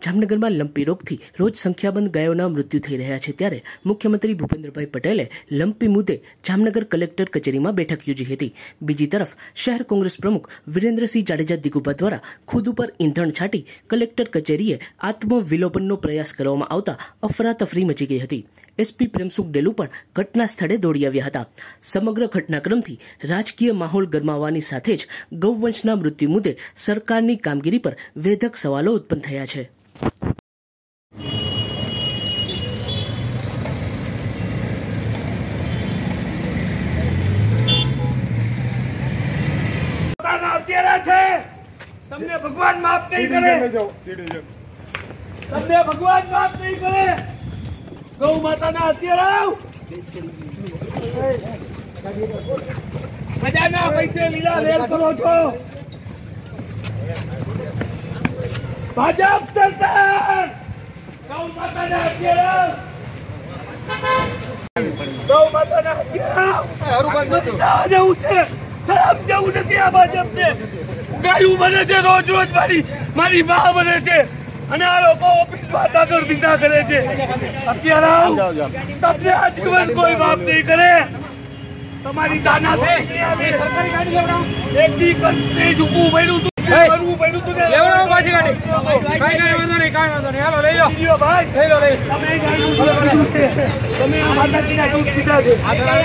જામનગરમાં લંપી રોગથી રોજ સંખ્યાબંધ ગાયોના મૃત્યુ થઈ રહ્યા છે ત્યારે મુખ્યમંત્રી ભૂપેન્દ્રભાઈ પટેલે લંપી મુદ્દે જામનગર કલેક્ટર કચેરીમાં બેઠક યોજી હતી। બીજી તરફ શહેર કોંગ્રેસ પ્રમુખ વિરેન્દ્રસિંહ જાડેજા દિગુભા દ્વારા ખુદ ઉપર ઈંધણ છાંટી કલેક્ટર કચેરીએ આત્મવિલોપનનો પ્રયાસ કરવામાં આવતા અફરાતફરી મચી ગઈ હતી। એસપી પ્રેમસુખ ડેલુ પણ ઘટના સ્થળે દોડી આવ્યા હતા। સમગ્ર ઘટનાક્રમથી રાજકીય માહોલ ગરમાવવાની સાથે જ ગૌવંશના મૃત્યુ મુદ્દે સરકારની કામગીરી પર વેધક સવાલો ઉત્પન્ન થયા છે। તમને ભગવાન માફ નહીં કરે, તમને ભગવાન માફ નહીં કરે। ગૌ માતાના અત્યારે બધાના પૈસે લીલા રેલ કરો છો। ભાજપ સરકાર ગૌ માતાના અત્યારે જવું છે, ખરાબ જવું નથી। આ ભાજપને ગાયું બને છે, રોજ રોજ મારી મા બને છે અને આ લોકો ઓફિસમાં કાગળ દીધા કરે છે। અત્યારે તમને આ જીવન કોઈ માફ નહીં કરે। તમારી દાના સરકારી ગાડી લેવડાવો, એકથી કંઈ ઝૂકવું પડ્યું તું, કરવું પડ્યું તું, લેવડાવો પાછી ગાડી। કાંઈ વાંધો નહીં, હાલો લઈ લો ભાઈ, લઈ લો તમે ગાડી છે, તમે આ માતાજીના દૂધ પીધા છે।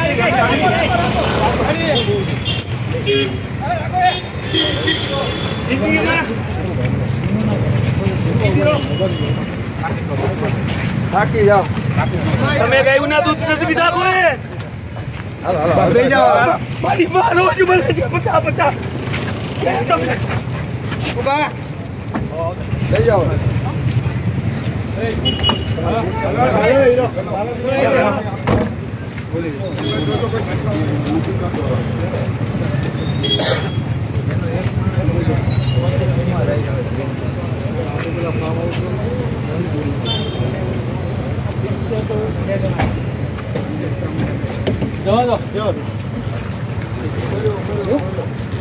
થાકી જાઓ, તમે ગાયું ના દૂધ નથી પીધા કોઈ? મારી માં રોજ બને છે 50-50। લઈ જાઓ, જવા દો।